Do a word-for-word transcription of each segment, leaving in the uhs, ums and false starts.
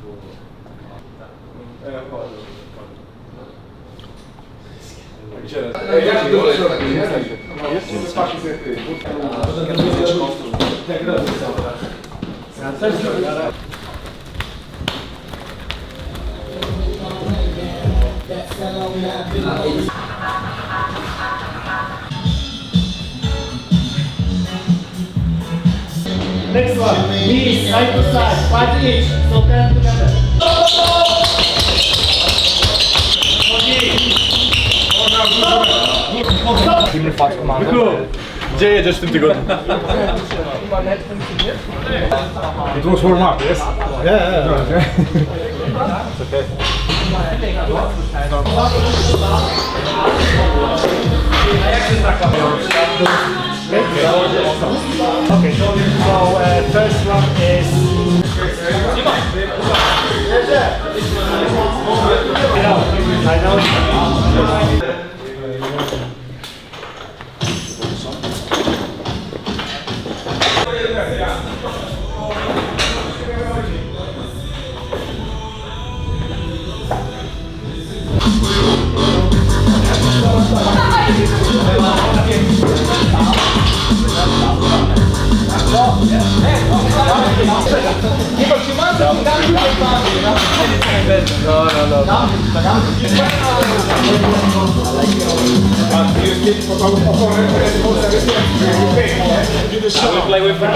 Next one, knees side to side, five each, so ten together. Filmy fakt komandą. Gdzie jedziesz w tym tygodniu? It was warm up, yes? Yeah, yeah, yeah. Okay. It's okay. Okay, so uh, first one is I know. No, no, no. I will play with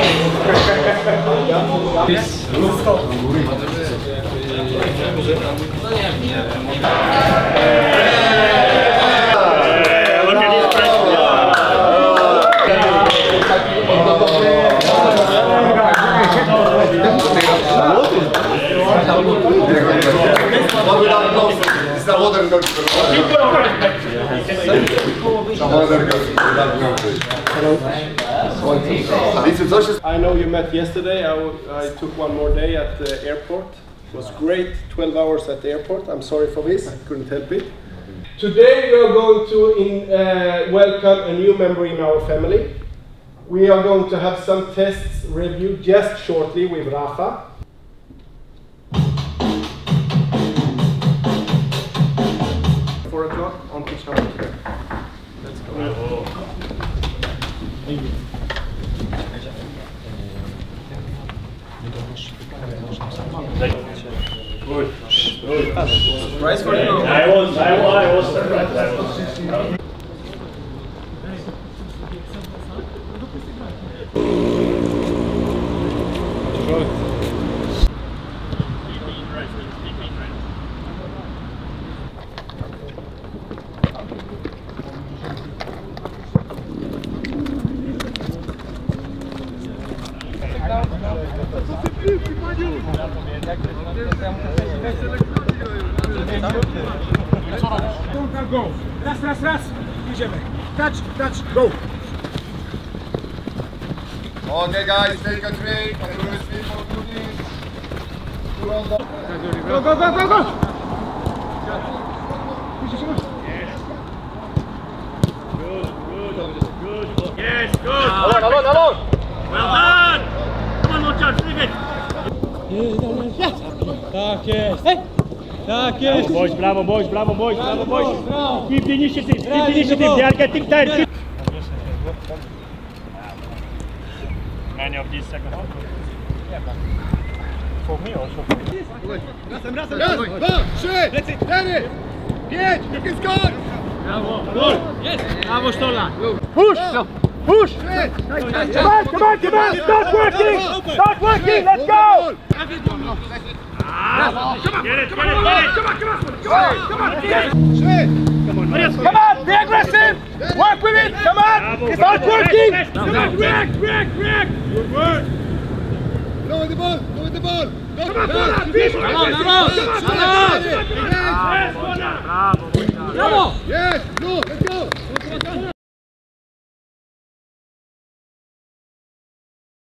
I know you met yesterday. I, I took one more day at the airport. It was great, twelve hours at the airport. I'm sorry for this, I couldn't help it. Today we are going to in, uh, welcome a new member in our family. We are going to have some tests reviewed just shortly with Rafa. Four o'clock on pitch number three. Let's go. Thank you. Good. Good. Surprise for you. I was, I was, I was surprised. I was. Go. Raz, raz, raz. Idziemy. Touch, touch, go. Okay guys, take a drink. Go, go, go, go, go. Yes, good. Along, along, along. Well done. Come on, watch out, leave it. Tak jest. Hej. Tak jest. Bravo boys, bravo boys, bravo boys, bravo boys. Keep the initiative, keep the initiative. They are getting tired. Many of these second half. For me also. Razem, razem. Raz, dwa, trzy, cztery, pięć. You can score. Bravo. Good. Yes. Bravo, Stola. Push. Push. Come on, come on, come on. Start working. Start working. Let's go. Ah, come on, get it, get it, get it. Come on, come on, come on, come on, get it. Come on, Come on, be aggressive. Work with it. Come on. Start working. Come on, react, react, react. Good work. Go with the ball, go with the ball. Come on, come on, come on, come on, come on. Yes, Bravo. yes, no, let's go.